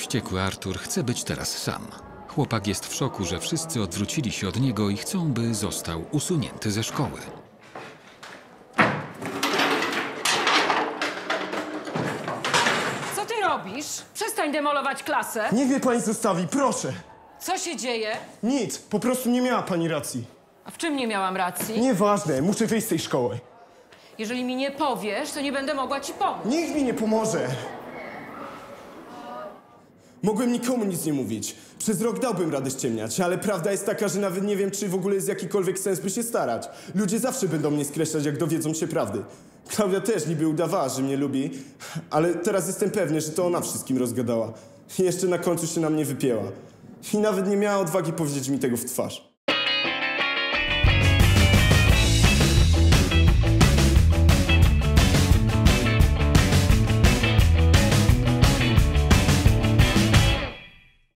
Wściekły Artur chce być teraz sam. Chłopak jest w szoku, że wszyscy odwrócili się od niego i chcą, by został usunięty ze szkoły. Co ty robisz? Przestań demolować klasę. Niech mnie pani zostawi, proszę. Co się dzieje? Nic, po prostu nie miała pani racji. A w czym nie miałam racji? Nieważne, muszę wyjść z tej szkoły. Jeżeli mi nie powiesz, to nie będę mogła ci pomóc. Nikt mi nie pomoże. Mogłem nikomu nic nie mówić. Przez rok dałbym radę ściemniać, ale prawda jest taka, że nawet nie wiem, czy w ogóle jest jakikolwiek sens, by się starać. Ludzie zawsze będą mnie skreślać, jak dowiedzą się prawdy. Klaudia też niby udawała, że mnie lubi, ale teraz jestem pewny, że to ona wszystkim rozgadała. I jeszcze na końcu się na mnie wypięła. I nawet nie miała odwagi powiedzieć mi tego w twarz.